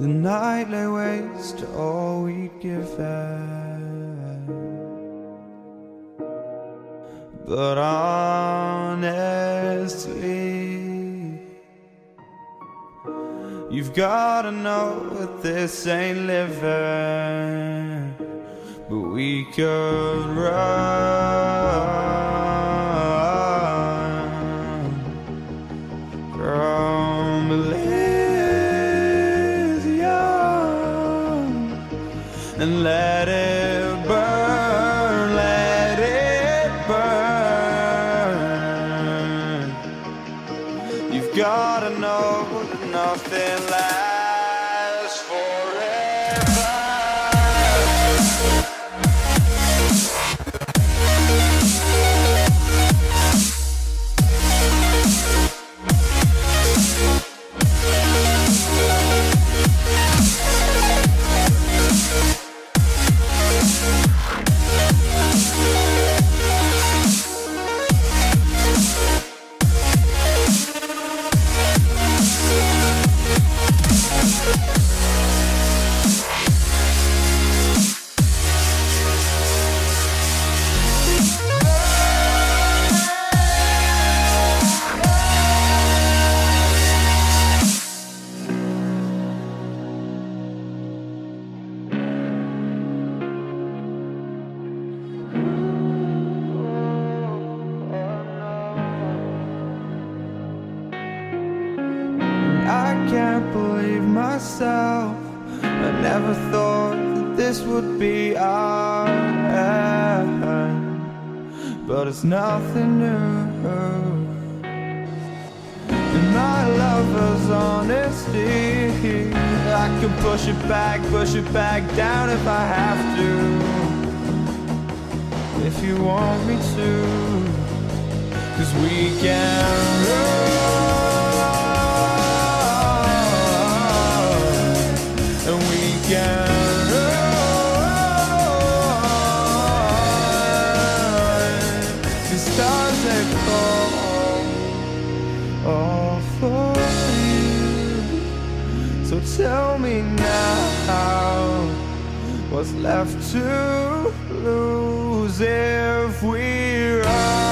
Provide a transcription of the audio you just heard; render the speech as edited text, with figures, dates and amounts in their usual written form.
The night lay waste to all we'd given, but honestly, you've gotta know that this ain't living. But we could run from Elysium and let it burn, let it burn. You've gotta know that nothing lasts forever. I can't believe myself. I never thought that this would be our end, but it's nothing new. And my lover's honesty, I can push it back down if I have to. If you want me to, 'cause we can run. The stars that fall all for you. So tell me now, what's left to lose if we run?